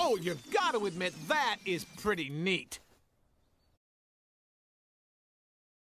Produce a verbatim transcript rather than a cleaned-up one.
Oh, you gotta admit, that is pretty neat.